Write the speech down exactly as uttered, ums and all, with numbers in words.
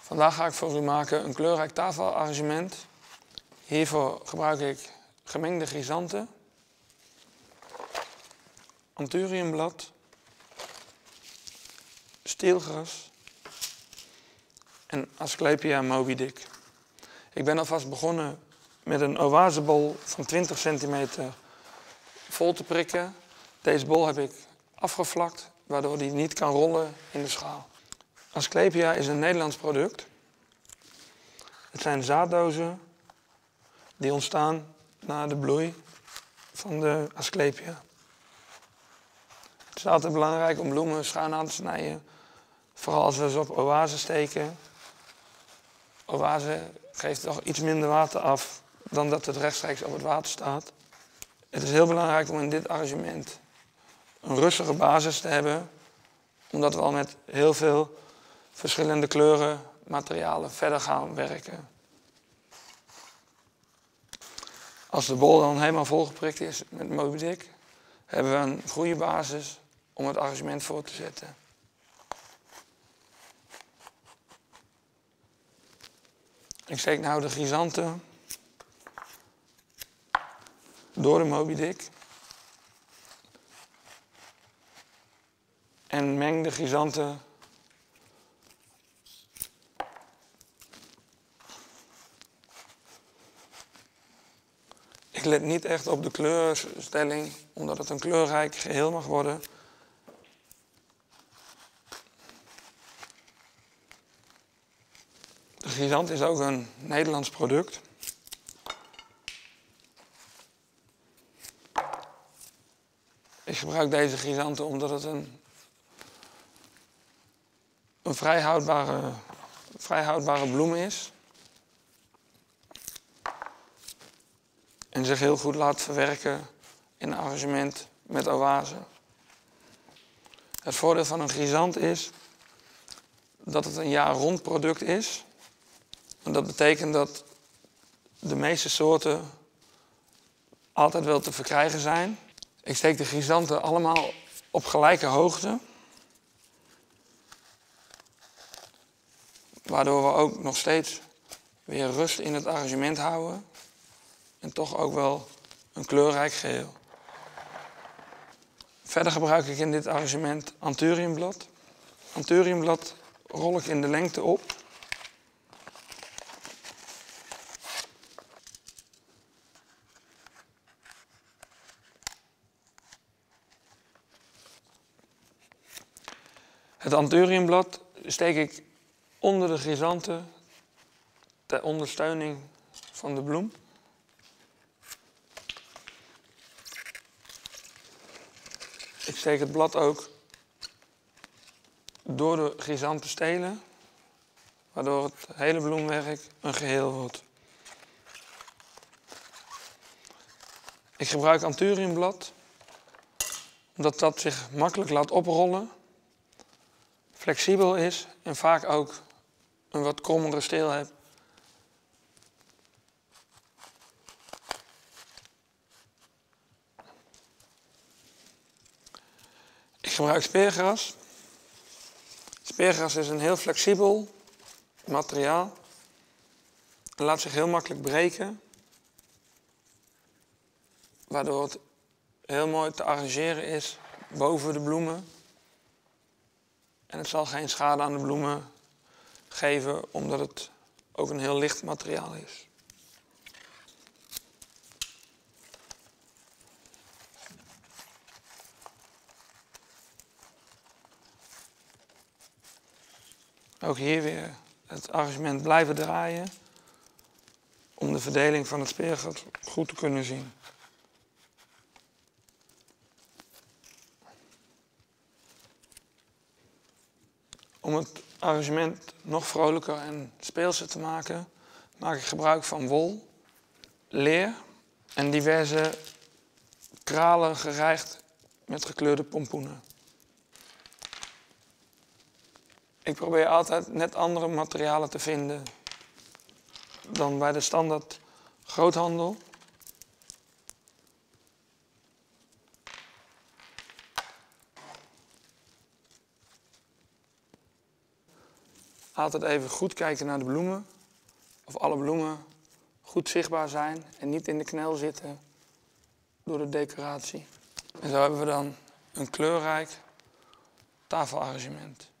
Vandaag ga ik voor u maken een kleurrijk tafelarrangement. Hiervoor gebruik ik gemengde chrysanten, anthuriumblad, stielgras en Asclepia Moby Dick. Ik ben alvast begonnen met een oasebol van twintig centimeter vol te prikken. Deze bol heb ik afgevlakt, waardoor die niet kan rollen in de schaal. Asclepia is een Nederlands product. Het zijn zaaddozen die ontstaan na de bloei van de Asclepia. Het is altijd belangrijk om bloemen schuin aan te snijden, vooral als we ze op oase steken. Oase geeft toch iets minder water af dan dat het rechtstreeks op het water staat. Het is heel belangrijk om in dit arrangement een rustige basis te hebben, omdat we al met heel veel verschillende kleuren materialen verder gaan werken. Als de bol dan helemaal volgeprikt is met Moby Dick, hebben we een goede basis om het arrangement voor te zetten. Ik steek nou de chrysanten door de Moby Dick en meng de chrysanten Ik let niet echt op de kleurstelling, omdat het een kleurrijk geheel mag worden. De chrysant is ook een Nederlands product. Ik gebruik deze chrysanten omdat het een, een vrij houdbare, vrij houdbare bloem is. En zich heel goed laat verwerken in een arrangement met oase. Het voordeel van een chrysant is dat het een jaar rond product is. En dat betekent dat de meeste soorten altijd wel te verkrijgen zijn. Ik steek de chrysanten allemaal op gelijke hoogte. Waardoor we ook nog steeds weer rust in het arrangement houden. En toch ook wel een kleurrijk geheel. Verder gebruik ik in dit arrangement anthuriumblad. Anthuriumblad rol ik in de lengte op. Het anthuriumblad steek ik onder de chrysanten ter ondersteuning van de bloem. Ik steek het blad ook door de chrysantenstelen, waardoor het hele bloemwerk een geheel wordt. Ik gebruik anthuriumblad, omdat dat zich makkelijk laat oprollen, flexibel is en vaak ook een wat krommere steel heeft. Ik gebruik speergras. Speergras is een heel flexibel materiaal. Het laat zich heel makkelijk breken, waardoor het heel mooi te arrangeren is boven de bloemen. En het zal geen schade aan de bloemen geven, omdat het ook een heel licht materiaal is. Ook hier weer het arrangement blijven draaien om de verdeling van het speergras goed te kunnen zien. Om het arrangement nog vrolijker en speelser te maken, maak ik gebruik van wol, leer en diverse kralen gerijgd met gekleurde pompoenen. Ik probeer altijd net andere materialen te vinden dan bij de standaard groothandel. altijd even goed kijken naar de bloemen. Of alle bloemen goed zichtbaar zijn en niet in de knel zitten door de decoratie. En zo hebben we dan een kleurrijk tafelarrangement.